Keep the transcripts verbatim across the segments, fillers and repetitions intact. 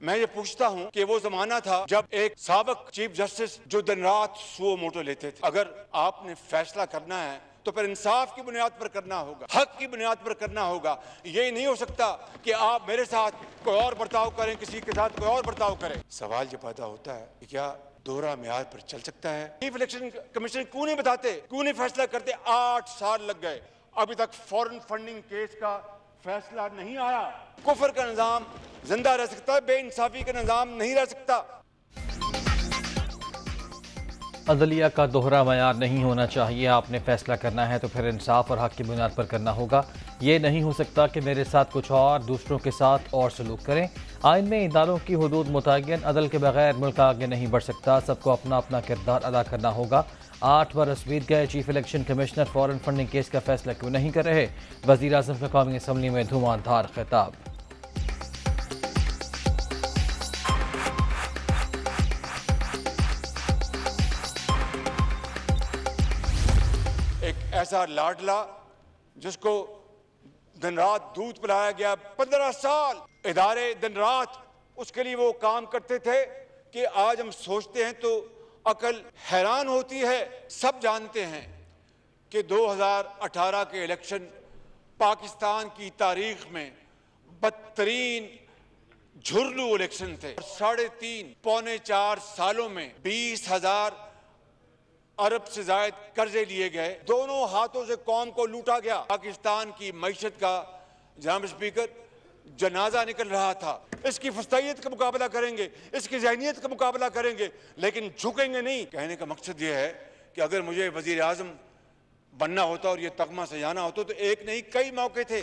मैं ये पूछता हूँ कि वो जमाना था जब एक साबिक चीफ जस्टिस जो दिन रात सुओ मोटो लेते थे। अगर आपने फैसला करना है तो फिर इंसाफ की बुनियाद पर करना होगा, हक की बुनियाद पर करना होगा। ये नहीं हो सकता कि आप मेरे साथ कोई और बर्ताव करें, किसी के साथ कोई और बर्ताव करें। सवाल ये पैदा होता है कि क्या दोहरा म्यार पर चल सकता है? चीफ इलेक्शन कमीशन क्यों नहीं बताते, क्यों नहीं फैसला करते? आठ साल लग गए, अभी तक फॉरेन फंडिंग केस का फैसला नहीं आया। कुफर का निजाम जिंदा रह सकता है, बेइंसाफी का निजाम नहीं रह सकता। अदलिया का दोहरा मयार नहीं होना चाहिए। आपने फैसला करना है तो फिर इंसाफ और हक की बुनियाद पर करना होगा। ये नहीं हो सकता कि मेरे साथ कुछ और, दूसरों के साथ और सलूक करें। आइन में इदारों की हुदूद मुतय्यन, अदल के बगैर मुल्क आगे नहीं बढ़ सकता। सबको अपना अपना किरदार अदा करना होगा। आठ बरस बीत गए, chief election commissioner foreign funding case का फैसला क्यों नहीं कर रहे? वज़ीर आज़म का कौमी असम्बली में धुआंधार खिताब। एक ऐसा लाडला जिसको दिन रात दूध पिलाया गया, पंद्रह साल इदारे दिन रात उसके लिए वो काम करते थे कि आज हम सोचते हैं तो अकल हैरान होती है। सब जानते हैं कि दो हज़ार अठारह के इलेक्शन पाकिस्तान की तारीख में बदतरीन झुरलू इलेक्शन थे। साढ़े तीन पौने चार सालों में बीस हजार अरब से जायद कर्जे लिए गए, दोनों हाथों से कौम को लूटा गया। पाकिस्तान की मईशत का जनाब स्पीकर जनाजा निकल रहा था। इसकी फस्तैयत का मुकाबला करेंगे, इसकी ज़हनियत का मुकाबला करेंगे, लेकिन झुकेंगे नहीं। कहने का मकसद यह है कि अगर मुझे वजीर आज़म बनना होता और ये तगमा सजाना होता तो एक नहीं कई मौके थे।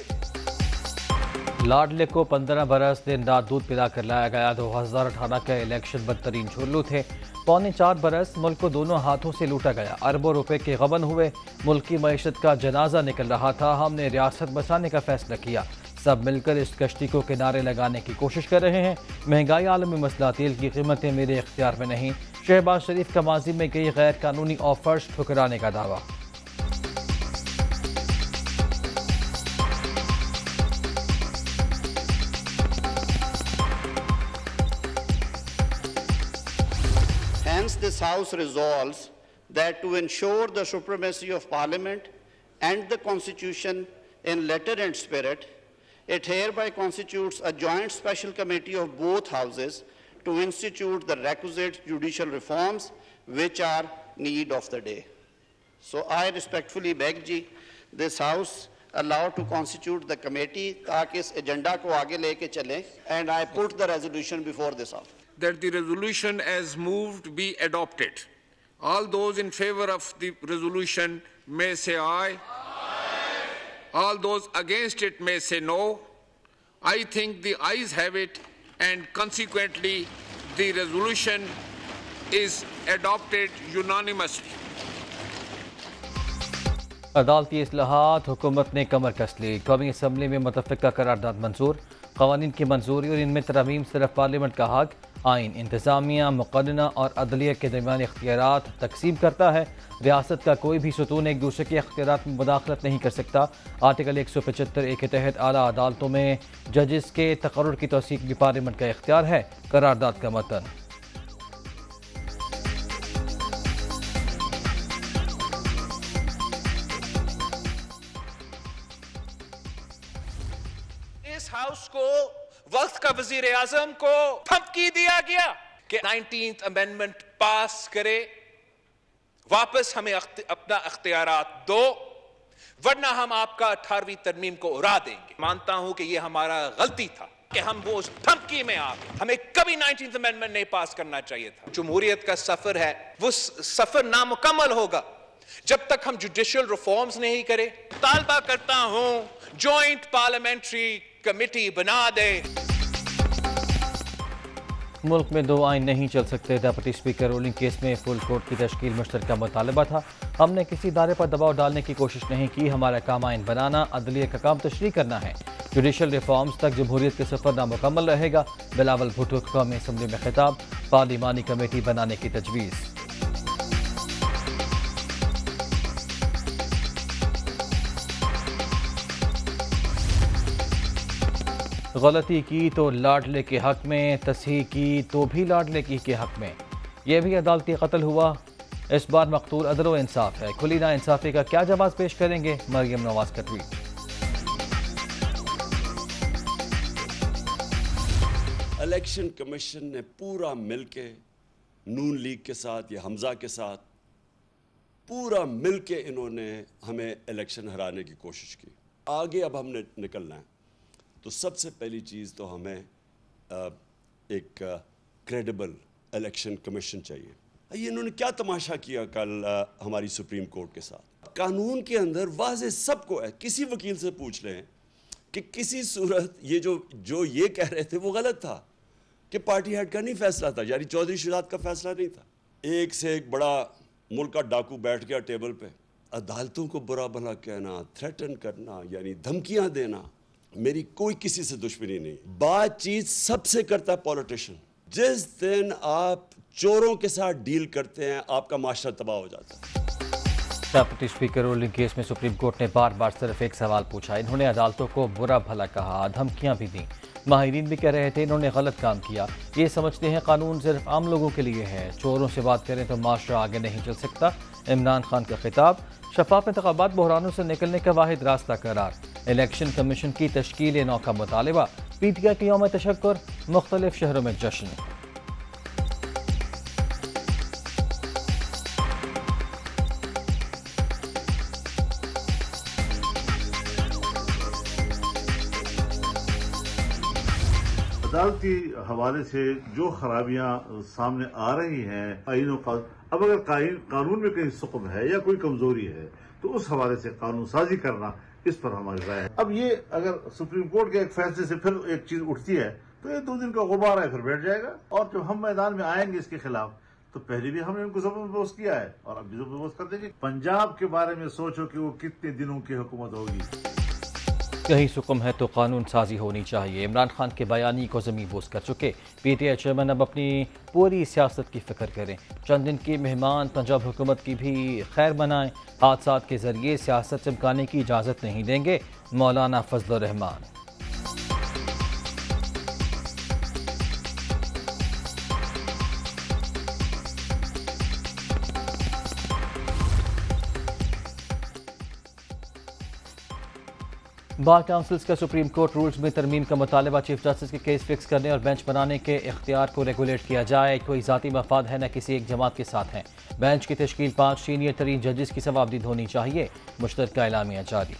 लाडले को पंद्रह बरस दिन रात दूध पिला कर लाया गया। दो हजार अठारह के इलेक्शन बदतरीन झुरलू थे। पौने चार बरस मुल्क को दोनों हाथों से लूटा गया। अरबों रुपए के गबन हुए, मुल्क की मईशत का जनाजा निकल रहा था। हमने रियासत बचाने का फैसला किया। सब मिलकर इस कश्ती को किनारे लगाने की कोशिश कर रहे हैं। महंगाई आलमी मसला, तेल की कीमतें मेरे इख्तियार में नहीं। शहबाज शरीफ का माजी में कई गैर कानूनी ऑफर्स ठुकराने का दावा। Hence, this House resolves that to ensure the supremacy of Parliament and the Constitution in letter and spirit, it hereby constitutes a joint special committee of both Houses to institute the requisite judicial reforms which are need of the day. So I respectfully beg ji, this House allow to constitute the committee ताकि इस agenda को आगे लेके चलें, and I put the resolution before this House. That the resolution as moved be adopted. All those in favor of the resolution may say aye. Aye. All those against it may say no. I think the ayes have it, and consequently the resolution is adopted unanimously. अदालती इस्लाहात, हुकूमत ने कमर कस ली। कौमी assembly में मुतफ़िका करारदाद मंजूर। क़वानीन की मंजूरी और इनमें तरमीम सिर्फ पार्लियामेंट का हक, आइन, इंतज़ामिया, मुक़न्ना और अदलिया के दरमियान इख्तियारात तकसीम करता है। रियासत का कोई भी सुतून एक दूसरे के इख्तियारात में मुदाखलत नहीं कर सकता। आर्टिकल एक सौ पचहत्तर ए के तहत आला अदालतों में जजेस के तकर्रुर की तौसीक़ भी पार्लियामेंट का इख्तियार है। करारदाद का मतन। इस हाउस को, वक्त का वजीर आजम को धमकी दिया गया कि नाइनटीन्थ अमेंडमेंट पास करे, वापस हमें अपना अख्तियारात दो, वरना हम आपका अठारहवीं तरमीम को उड़ा देंगे। मानता हूं कि यह हमारा गलती था कि हम वो उस धमकी में आ गए। हमें कभी नाइनटीन्थ अमेंडमेंट नहीं पास करना चाहिए था। जमहूरियत का सफर है, वो सफर नामुकम्मल होगा जब तक हम जुडिशियल रिफॉर्म्स नहीं करें। तालबा करता हूं जॉइंट पार्लियामेंट्री कमेटी बना दे। मुल्क में दो आइन नहीं चल सकते। डेप्यूटी स्पीकर रूलिंग केस में फुल कोर्ट की तश्कील मुश्तरका मुतालबा था। हमने किसी इदारे पर दबाव डालने की कोशिश नहीं की। हमारा काम आइन बनाना, अदलिया का काम तशरीह करना है। जुडिशल रिफॉर्म्स तक जमहूरियत के सफर नामुकम्मल रहेगा। बिलावल भुट्टो का कौमी असम्बली में खिताब। पार्लिमानी कमेटी बनाने की तजवीज़। गलती की तो लाडले के हक में, तस्हीह की तो भी लाडले की के हक में। यह भी अदालती कत्ल हुआ, इस बार मकतूल अदल व इंसाफ है। खुली ना इंसाफी का क्या जवाब पेश करेंगे? मरियम नवाज का ट्वीट। इलेक्शन कमीशन ने पूरा मिलके नून लीग के साथ या हमजा के साथ पूरा मिलके इन्होंने हमें इलेक्शन हराने की कोशिश की। आगे अब हमने निकलना है तो सबसे पहली चीज़ तो हमें एक क्रेडिबल इलेक्शन कमीशन चाहिए। ये इन्होंने क्या तमाशा किया कल आ, हमारी सुप्रीम कोर्ट के साथ। कानून के अंदर वाज़े सबको है, किसी वकील से पूछ लें कि किसी सूरत ये जो जो ये कह रहे थे वो गलत था कि पार्टी हेड का नहीं फैसला था, यानी चौधरी शुजात का फैसला नहीं था। एक से एक बड़ा मुल्क का डाकू बैठ गया टेबल पे, अदालतों को बुरा भला कहना, थ्रेटन करना, यानी धमकियां देना। मेरी कोई किसी से दुश्मनी नहीं, बातचीत सबसे करता है पॉलिटिशियन। जिस दिन आप चोरों के साथ डील करते हैं आपका माशरा तबाह हो जाता है। डेप्यूटी स्पीकर रूलिंग केस में सुप्रीम कोर्ट ने बार बार सिर्फ एक सवाल पूछा। इन्होंने अदालतों को बुरा भला कहा, धमकियां भी दी। माहिरीन भी कह रहे थे इन्होंने गलत काम किया। ये समझते हैं कानून सिर्फ आम लोगों के लिए है। चोरों से बात करें तो माशरा आगे नहीं चल सकता। इमरान खान का खिताब, शफाफ इंतखाबात बहरानों से निकलने का वाहिद रास्ता करार। इलेक्शन कमीशन की तश्कील नौ का मुतालबा। पीटीआई के यौम तशक्कुर, मुख्तलिफ शहरों में जश्न। अदालती हवाले से जो खराबियां सामने आ रही हैं आईनों का, अब अगर कानून में कहीं सुकम है या कोई कमजोरी है तो उस हवाले से कानून साजी करना, इस पर हमारी राय है। अब ये अगर सुप्रीम कोर्ट के एक फैसले से फिर एक चीज उठती है तो ये दो दिन का गुबार है, फिर बैठ जाएगा। और जब हम मैदान में आएंगे इसके खिलाफ तो पहले भी हमने उनको जबरदस्त किया है और अब भी जबरदस्त कर देंगे। पंजाब के बारे में सोचो कि वो कितने दिनों की हुकूमत होगी। कहीं सुकम है तो कानून साजी होनी चाहिए। इमरान खान के बयानी को ज़मीन बोस कर चुके। पीटीआई चेयरमैन अब अपनी पूरी सियासत की फिक्र करें। चंद दिन के मेहमान पंजाब हुकूमत की भी खैर बनाएं। हादसात के जरिए सियासत चमकाने की इजाज़त नहीं देंगे। मौलाना फजलुर रहमान। बार काउंसिल्स का सुप्रीम कोर्ट रूल्स में तरमीम का मुतालबा। चीफ जस्टिस के केस फिक्स करने और बेंच बनाने के इख्तियार को रेगुलेट किया जाए। कोई ज़ाती मफाद है न किसी एक जमात के साथ हैं। बेंच की तश्कील पाँच सीनियर तरीन जजेस की सवाबदीद होनी चाहिए। मुश्तरका एलामिया जारी।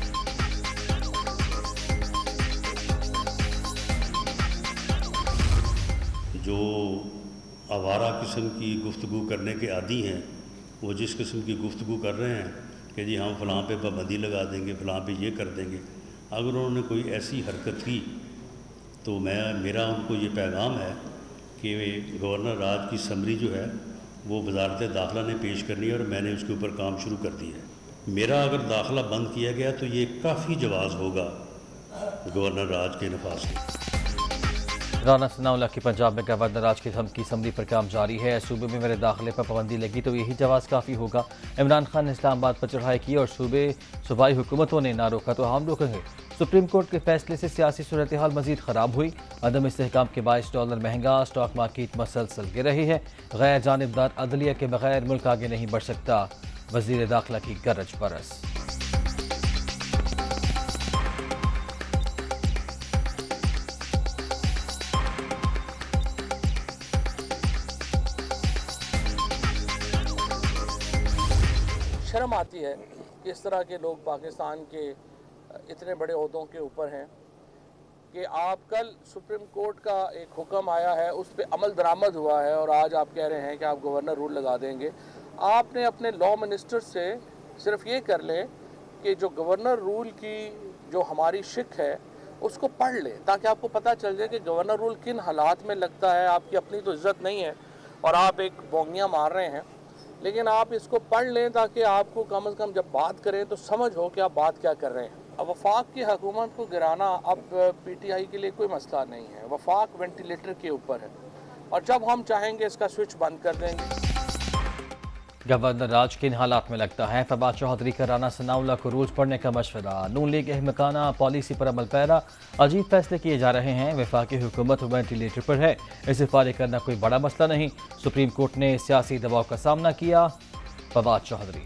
जो आवारा किस्म की गुफ्तगू करने के आदी हैं वो जिस किस्म की गुफ्तगू कर रहे हैं कि जी हम फ़लाँ पे पाबंदी लगा देंगे, फ़लाँ पे ये कर देंगे, अगर उन्होंने कोई ऐसी हरकत की तो मैं मेरा उनको ये पैगाम है कि गवर्नर राज की समरी जो है वो वजारत दाखिला ने पेश करनी है और मैंने उसके ऊपर काम शुरू कर दिया है। मेरा अगर दाखिला बंद किया गया तो ये काफ़ी जवाज़ होगा गवर्नर राज के नफाज से। राना सनाउल्लाह की पंजाब में गवर्नर राज की धमकी असम्बली पर काम जारी है। सूबे में मेरे दाखिले पर पाबंदी लगी तो यही जवाब काफ़ी होगा। इमरान खान ने इस्लामाबाद पर चढ़ाई की और सूबे सूबाई हुकूमतों ने ना रोका तो हम रोकेंगे। सुप्रीम कोर्ट के फैसले से सियासी सूरत हाल मजीद ख़राब हुई। अदम इस्तेहकाम के बाईस डॉलर महंगा, स्टॉक मार्केट मसलसल गिर रही है। गैर जानिबदार अदलिया के बगैर मुल्क आगे नहीं बढ़ सकता। वज़ीर दाखिला की गरज बरस। शर्म आती है कि इस तरह के लोग पाकिस्तान के इतने बड़े ओहदों के ऊपर हैं कि आप कल सुप्रीम कोर्ट का एक हुक्म आया है उस पर अमल दरामद हुआ है और आज आप कह रहे हैं कि आप गवर्नर रूल लगा देंगे। आपने अपने लॉ मिनिस्टर से सिर्फ ये कर लें कि जो गवर्नर रूल की जो हमारी शिक है उसको पढ़ लें ताकि आपको पता चल जाए कि गवर्नर रूल किन हालात में लगता है। आपकी अपनी तो इज़्ज़त नहीं है और आप एक बोंगियाँ मार रहे हैं, लेकिन आप इसको पढ़ लें ताकि आपको कम अज़ कम जब बात करें तो समझ हो कि आप बात क्या कर रहे हैं। अब वफाक की हुकूमत को गिराना अब पीटीआई के लिए कोई मसला नहीं है। वफाक वेंटिलेटर के ऊपर है और जब हम चाहेंगे इसका स्विच बंद कर देंगे। गवर्नर राज किन हालात में लगता है, फवाद चौधरी का राना सनाउल्लाह को रूज पढ़ने का मशवरा। नून लीग अहमकाना पॉलिसी पर अमल पैरा, अजीब फैसले किए जा रहे हैं। वफाकी हुकूमत वेंटिलेटर पर है, इसे फारिग करना कोई बड़ा मसला नहीं। सुप्रीम कोर्ट ने सियासी दबाव का सामना किया, फवाद चौधरी।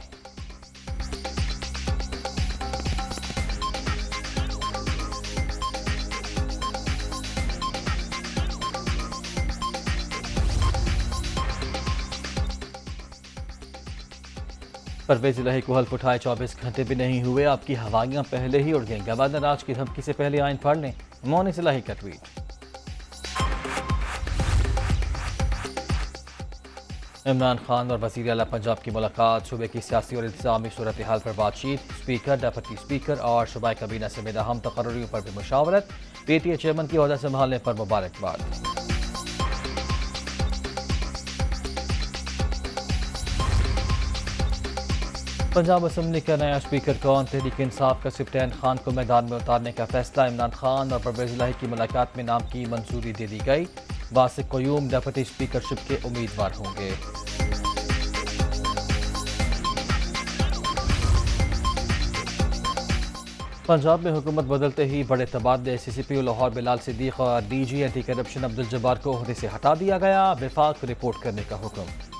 परवेज इलाही को हल्फ उठाए चौबीस घंटे भी नहीं हुए, आपकी हवाइयां पहले ही उड़ गईं। गवर्नर राज की धमकी से पहले आइन फाड़ लें, मोनिस इलाही का ट्वीट। इमरान खान और वज़ीर आला पंजाब की मुलाकात, सूबे की सियासी और इंतजामी सूरत हाल पर बातचीत। स्पीकर, डिप्टी स्पीकर और शुबाए काबीना समेत अहम तकर्रीरों पर भी मुशावरत। पीटीए चेयरमैन की ओहदा संभालने पर मुबारकबाद। पंजाब असम्बली का नया स्पीकर कौन, तहरीक इंसाफ का सिप्टैन खान को मैदान में उतारने का फैसला। इमरान खान और परवेज इलाही की मुलाकात में नाम की मंजूरी दे दी गई। वासिक क़य्यूम डिप्टी स्पीकरशिप के उम्मीदवार होंगे। पंजाब में हुकूमत बदलते ही बड़े तबादले। C C P O Lahore Bilal Siddique और D G anti corruption Abdul Jabbar को ओहदे से हटा दिया गया। विफाक रिपोर्ट करने का हुक्म।